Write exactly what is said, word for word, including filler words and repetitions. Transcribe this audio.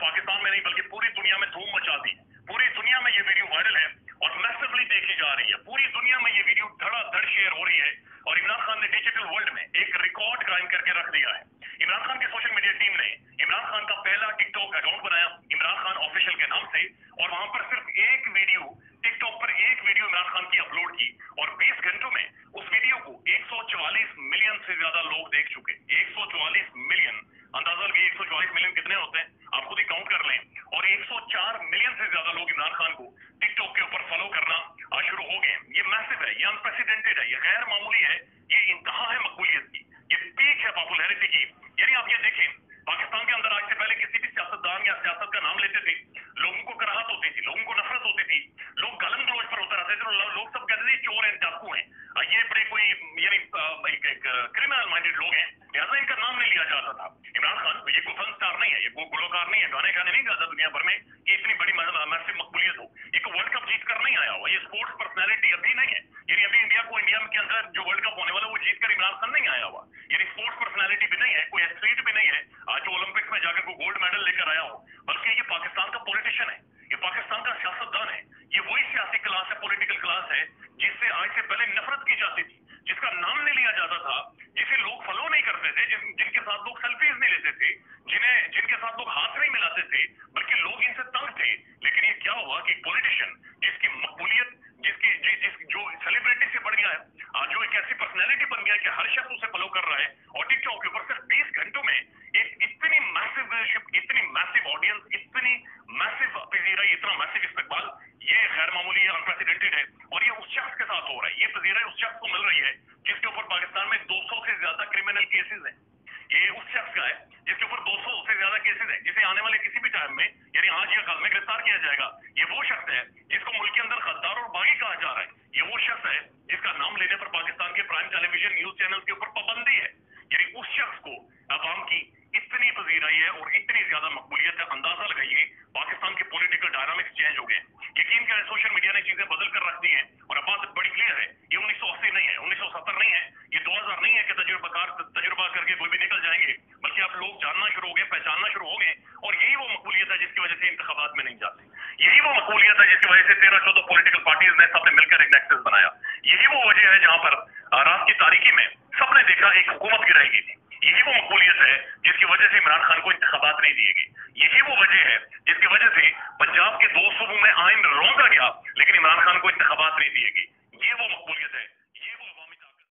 पाकिस्तान में नहीं बल्कि पूरी दुनिया में धूम मचा दी। पूरी दुनिया में ये वीडियो वायरल है और मैसिवली देखी जा रही है। पूरी दुनिया में ये वीडियो धड़ाधड़ शेयर हो रही है और इमरान खान ने डिजिटल वर्ल्ड में एक रिकॉर्ड कायम करके रख दिया है। इमरान खान की सोशल मीडिया टीम ने इमरान खान का पहला टिकटॉक अकाउंट बनाया इमरान खान ऑफिशियल के नाम से और वहां पर सिर्फ एक वीडियो टिकटॉक पर एक वीडियो इमरान खान की अपलोड की और बीस घंटों में उस वीडियो को एक सौ चौवालीस मिलियन से ज्यादा लोग देख चुके। एक सौ चौवालीस मिलियन, अंदाजा लगे एक सौ चौवालीस मिलियन कितने होते हैं, आप खुद ही काउंट कर लें। और एक सौ चार मिलियन से ज्यादा लोग इमरान खान को टिकटॉक के ऊपर फॉलो करना शुरू हो गए। ये मैसिव है, ये अनप्रेसिडेंटेड है, ये गैर मामूली है, ये इंतहा है मकबूलियत की, ये पीक है पॉपुलैरिटी की। यानी आप ये देखें, पाकिस्तान के अंदर आज से पहले किसी भी सियासतदान या सियासत का नाम लेते थे, लोगों को कराहत होती थी, लोगों को नफरत होती थी, लोग गालम गलौज पर उतर आते थे, लोग सब कहते थे चोर हैं, डाकू हैं, ये बड़े कोई यानी क्रिमिनल माइंडेड लोग हैं, लिहाजा इनका नाम नहीं लिया जाता था। इमरान खान ये कोई फिल्म स्टार नहीं है, ये कोई गुलकार नहीं है, गाने गाने नहीं गाता दुनिया भर में कि इतनी बड़ी मैसिव मकबूलियत हो। एक वर्ल्ड कप जीत कर नहीं आया हुआ, ये स्पोर्ट्स पर्सनैलिटी अभी नहीं है। यानी अभी इंडिया को इंडिया के अंदर जो वर्ल्ड कप होने वाला वो जीत कर इमरान खान नहीं आया हुआ, यानी स्पोर्ट्स पर्सनैलिटी भी नहीं है, कोई एथलीट भी नहीं है आज जो ओलंपिक्स में जाकर कोई गोल्ड मेडल लेकर आया हो, बल्कि ये पाकिस्तान का पॉलिटिशियन है, ये पाकिस्तान का सियासतदान है। ये वही सियासी क्लास है, पॉलिटिकल क्लास है जिससे आज से पहले नफरत की जाती थी, जिसका नाम नहीं लिया जाता था, जिसे लोग फॉलो नहीं करते थे, जिन, जिनके साथ लोग सेल्फीज नहीं लेते थे, जिन्हें जिनके साथ लोग हाथ नहीं मिलाते थे, बल्कि लोग इनसे तंग थे। लेकिन ये क्या हुआ कि पॉलिटिशियन जिसकी मकबूलियत, जिसकी जि, जिस जो सेलिब्रिटी से बढ़ गया है, आज जो एक ऐसी पर्सनैलिटी बन गया है कि हर शख्स उसे फॉलो कर रहा है और टिकटॉक के ऊपर सिर्फ बीस घंटों में एक इतनी मैसिव व्यूअरशिप, इतनी मैसिव ऑडियंस, इतनी मैसिव पजीरा, इतना मैसिव इस्तेमाल, ये गैर मामूली है, अनप्रेसिडेंटेड है। और ये उस शख्स के साथ हो रहा है, ये पजीरा उस शख्स को मिल रही है जिसके ऊपर पाकिस्तान में दो सौ से ज्यादा क्रिमिनल केसेस हैं। ये उस शख्स का है जिसके ऊपर दो सौ से ज्यादा केसेस हैं, जिसे आने वाले किसी भी टाइम में यानी आज या कल में गिरफ्तार किया जाएगा। ये वो शख्स है जिसको मुल्क के अंदर गद्दार और बागी कहा जा रहा है। ये वो शख्स है जिसका नाम लेने पर पाकिस्तान के प्राइम टेलीविजन न्यूज चैनल के ऊपर पाबंदी है। यानी उस शख्स को अवाम की इतनी पजीराई है और इतनी ज्यादा मकबूलियत है, अंदाजा लगाइए पाकिस्तान के पॉलिटिकल डायनामिक्स चेंज हो गए। यकीन करें सोशल मीडिया ने चीजें बदल कर रख दी हैं और अब बात बड़ी क्लियर है, ये उन्नीस सौ अस्सी नहीं है, उन्नीस सौ सत्तर नहीं है, ये दो हजार नहीं है कि तजुर्बाकार तजुर्बा करके कोई भी निकल जाएंगे, बल्कि आप लोग जानना शुरू हो गए, पहचानना शुरू हो गए। और यही वो मकबूलियत है जिसकी वजह से इंतखाबात में नहीं जाते, यही वो मकबूलियत है जिसकी वजह से तेरह चौदह पॉलिटिकल पार्टीज ने सबने मिलकर एक नेक्सस बनाया। यही वो वजह है जहां पर रात की तारीकी में सबने देखा एक हुकूमत गिराई गई थी। यही वो मकबूलियत है जिसकी वजह से इमरान खान को इंतखाबात नहीं दिए गए। यही वो वजह है जिसकी वजह से पंजाब के दो सूबों में आइन रोका गया लेकिन इमरान खान को इंतखाबात नहीं दिए गए। ये वो मकबूलियत है।